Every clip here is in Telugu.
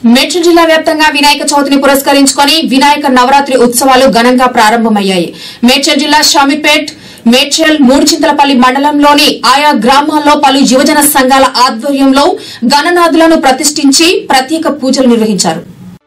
మేడ్చల్ జిల్లా వ్యాప్తంగా వినాయక చవితిని పురస్కరించుకుని వినాయక నవరాత్రి ఉత్సవాలు ఘనంగా ప్రారంభమయ్యాయి. మేడ్చల్ జిల్లా షామీర్పేట్, మేడ్చల్, మూడుచింతలపల్లి మండలంలోని ఆయా గ్రామాల్లో పలు యువజన సంఘాల ఆధ్వర్యంలో గణనాథులను ప్రతిష్ఠించి ప్రత్యేక పూజలు నిర్వహించారు.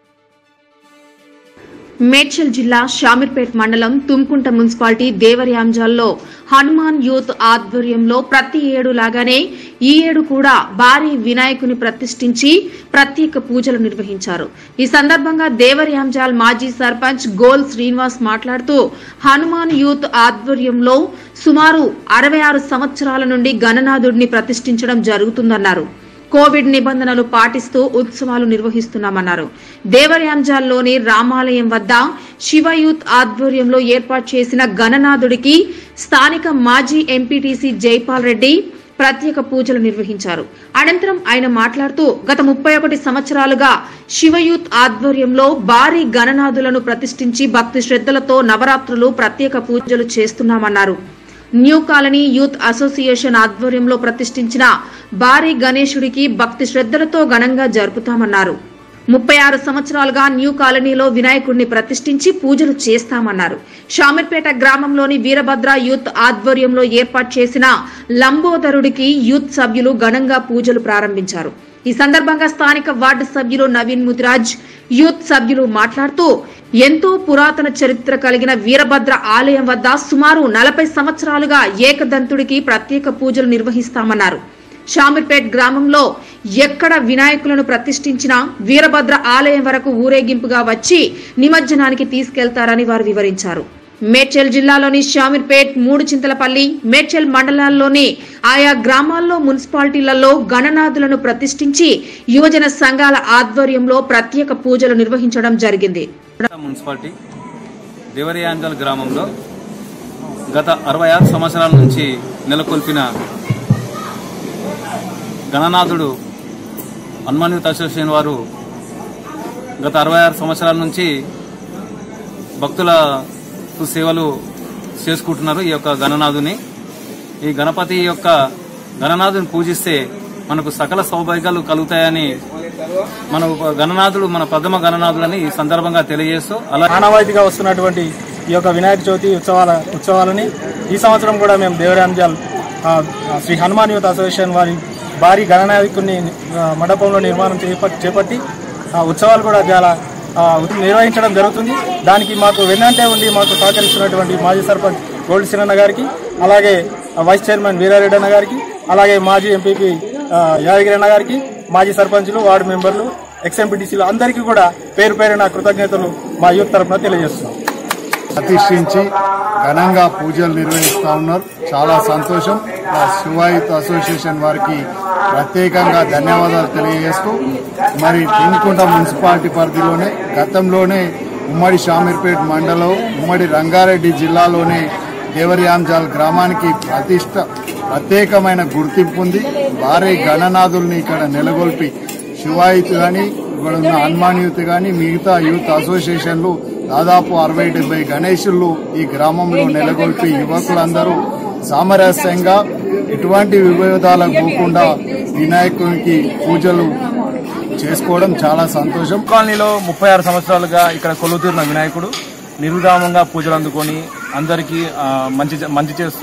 మేడ్చల్ జిల్లా షామీర్పేట్ మండలం తుమ్కుంట మున్సిపాలిటీ దేవరయాంజల్లో హనుమాన్ యూత్ ఆధ్వర్యంలో ప్రతి ఏడు లాగానే ఈ ఏడు కూడా భారీ వినాయకుని ప్రతిష్ఠించి ప్రత్యేక పూజలు నిర్వహించారు. ఈ సందర్భంగా దేవరయాంజాల్ మాజీ సర్పంచ్ గోల్ శ్రీనివాస్ మాట్లాడుతూ హనుమాన్ యూత్ ఆధ్వర్యంలో సుమారు 66 సంవత్సరాల నుండి గణనాథుడిని ప్రతిష్ఠించడం జరుగుతుందన్నారు. కోవిడ్ నిబంధనలు పాటిస్తూ ఉత్సవాలు నిర్వహిస్తున్నామన్నారు. దేవరయాంజాల్లోని రామాలయం వద్ద శివ యూత్ ఆధ్వర్యంలో ఏర్పాటు చేసిన గణనాథుడికి స్థానిక మాజీ ఎంపీటీసీ జైపాల్ రెడ్డి ప్రత్యేక పూజలు నిర్వహించారు. అనంతరం ఆయన మాట్లాడుతూ గత 31 సంవత్సరాలుగా శివయూత్ ఆధ్వర్యంలో భారీ గణనాథులను ప్రతిష్ఠించి భక్తి శ్రద్దలతో నవరాత్రులు ప్రత్యేక పూజలు చేస్తున్నామన్నారు. న్యూ కాలనీ యూత్ అసోసియేషన్ ఆధ్వర్యంలో ప్రతిష్ఠించిన భారీ గణేశుడికి భక్తి శ్రద్దలతో ఘనంగా జరుపుతామన్నారు. 36 సంవత్సరాలుగా న్యూ కాలనీలో వినాయకుడిని ప్రతిష్ఠించి పూజలు చేస్తామన్నారు. షామీర్పేట గ్రామంలోని వీరభద్ర యూత్ ఆధ్వర్యంలో ఏర్పాటు చేసిన లంబోదరుడికి యూత్ సభ్యులు ఘనంగా పూజలు ప్రారంభించారు. ఈ సందర్భంగా స్థానిక వార్డు సభ్యులు నవీన్ ముదిరాజ్, యూత్ సభ్యులు మాట్లాడుతూ ఎంతో పురాతన చరిత్ర కలిగిన వీరభద్ర ఆలయం వద్ద సుమారు 40 సంవత్సరాలుగా ఏకదంతుడికి ప్రత్యేక పూజలు నిర్వహిస్తామన్నారు. షామీర్పేట్ గ్రామంలో ఎక్కడ వినాయకులను ప్రతిష్ఠించినా వీరభద్ర ఆలయం వరకు ఊరేగింపుగా వచ్చి నిమజ్జనానికి తీసుకెళ్తారని వారు వివరించారు. మేడ్చల్ జిల్లాలోని షామీర్పేట్, మూడుచింతలపల్లి, మేడ్చల్ మండలాల్లోని ఆయా గ్రామాల్లో మున్సిపాలిటీలలో గణనాథులను ప్రతిష్ఠించి యువజన సంఘాల ఆధ్వర్యంలో ప్రత్యేక పూజలు నిర్వహించడం జరిగింది. మున్సిపాలిటీ దేవరయాంజల్ గ్రామంలో గత 66 సంవత్సరాల నుంచి నెలకొల్పిన గణనాథుడు హనుమాన్ యూత్ అసోసియేషన్ వారు గత 66 సంవత్సరాల నుంచి భక్తుల సేవలు చేసుకుంటున్నారు. ఈ యొక్క గణనాథుని, ఈ గణపతి యొక్క గణనాథుని పూజిస్తే మనకు సకల సౌభాగ్యాలు కలుగుతాయని మన గణనాథుడు, మన ప్రథమ గణనాథులని ఈ సందర్భంగా తెలియజేస్తూ అలా ఆనవాయితీగా వస్తున్నటువంటి ఈ యొక్క వినాయక చవితి ఉత్సవాలని ఈ సంవత్సరం కూడా మేము దేవరయాంజల్ శ్రీ హనుమాన్ యూత్ అసోసియేషన్ వారి భారీ గణనాయకుని మండపంలో నిర్మాణం చేపట్టి ఉత్సవాలు కూడా చాలా నిర్వహించడం జరుగుతుంది. దానికి మాకు వెన్నంటే ఉండి మాకు సహకరిస్తున్నటువంటి మాజీ సర్పంచ్ గోల్డ్ శ్రీనన్న గారికి, అలాగే వైస్ చైర్మన్ వీరారెడ్డి అన్న గారికి, అలాగే మాజీ ఎంపీపీ యాదగిరి అన్న గారికి, మాజీ సర్పంచులు, వార్డు మెంబర్లు, ఎక్స్ఎంపీటీసీలు అందరికీ కూడా పేరు పేరున కృతజ్ఞతలు మా యూత్ తరఫున తెలియజేస్తున్నాం. ప్రతిష్ఠించి ఘనంగా పూజలు నిర్వహిస్తూ ఉన్నారు. చాలా సంతోషం. శివయూత్ అసోసియేషన్ వారికి ప్రత్యేకంగా ధన్యవాదాలు తెలియజేస్తూ, మరి తుమ్కుంట మున్సిపాలిటీ పరిధిలోనే గతంలోనే ఉమ్మడి షామీర్పేట్ మండలం, ఉమ్మడి రంగారెడ్డి జిల్లాలోనే దేవరయాంజాల్ గ్రామానికి ప్రత్యేకమైన గుర్తింపు ఉంది. భారీ గణనాథుల్ని ఇక్కడ నెలకొల్పి శివయూత్ కానీ, ఇక్కడ ఉన్న హనుమాన్ యూత్ కానీ, మిగతా యూత్ అసోసియేషన్లు దాదాపు 60-70 గణేశులు ఈ గ్రామంలో నెలకొల్పి యువకులందరూ సామరస్యంగా ఎటువంటి విభేదాలకు పోకుండా వినాయకునికి పూజలు చేసుకోవడం చాలా సంతోషం. కాలనీలో 36 సంవత్సరాలుగా ఇక్కడ కొలువుతీరిన వినాయకుడు నిర్విరామంగా పూజలు అందుకొని అందరికీ మంచి చేస్తూ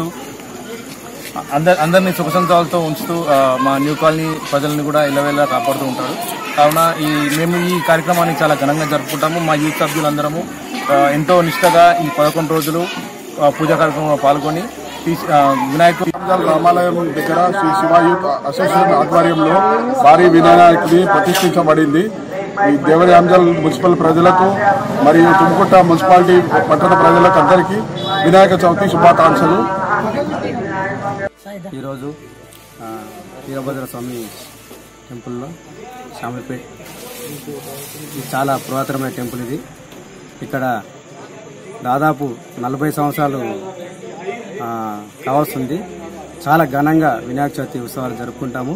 అందరినీ సుఖసంతాలతో ఉంచుతూ మా న్యూ కాలనీ ప్రజల్ని కూడా ఇళ్ళవేళ కాపాడుతూ ఉంటారు. కావున మేము ఈ కార్యక్రమాన్ని చాలా ఘనంగా జరుపుకుంటాము. మా యూత్ సభ్యులందరము ఎంతో నిష్ఠగా ఈ 11 రోజులు పూజా కార్యక్రమంలో పాల్గొని వినాయకుడు రామాలయం దగ్గర శ్రీ శివ యూత్ అసోసియేషన్ ఆధ్వర్యంలో భారీ వినాయకుడిని ప్రతిష్ఠించబడింది. ఈ దేవరయాంజల్ మున్సిపల్ ప్రజలకు మరియు తుమ్కుంట మున్సిపాలిటీ పట్టణ ప్రజలకు అందరికీ వినాయక చవితి శుభాకాంక్షలు. ఈరోజు వీరభద్ర స్వామి టెంపుల్లో షామీర్పేట్, ఇది చాలా పురాతనమైన టెంపుల్. ఇది ఇక్కడ దాదాపు 40 సంవత్సరాలు కావస్తుంది. చాలా ఘనంగా వినాయక చవితి ఉత్సవాలు జరుపుకుంటాము.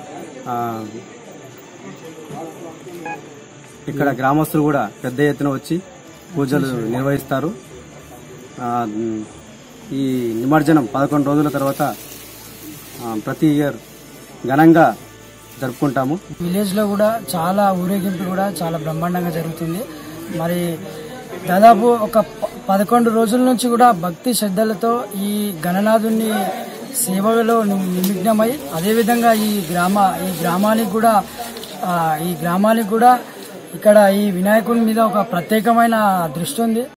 ఇక్కడ గ్రామస్తులు కూడా పెద్ద ఎత్తున వచ్చి పూజలు నిర్వహిస్తారు. ఈ నిమజ్జనం 11 రోజుల తర్వాత ప్రతి ఇయర్ ఘనంగా జరుపుకుంటాము. విలేజ్ లో కూడా చాలా ఊరేగింపు కూడా చాలా బ్రహ్మాండంగా జరుగుతుంది. మరి దాదాపు ఒక 11 రోజుల నుంచి కూడా భక్తి శ్రద్ధలతో ఈ గణనాథుని సేవలో నిమగ్నమై అదేవిధంగా ఈ గ్రామానికి కూడా ఇక్కడ ఈ వినాయకుని మీద ఒక ప్రత్యేకమైన దృష్టి ఉంది.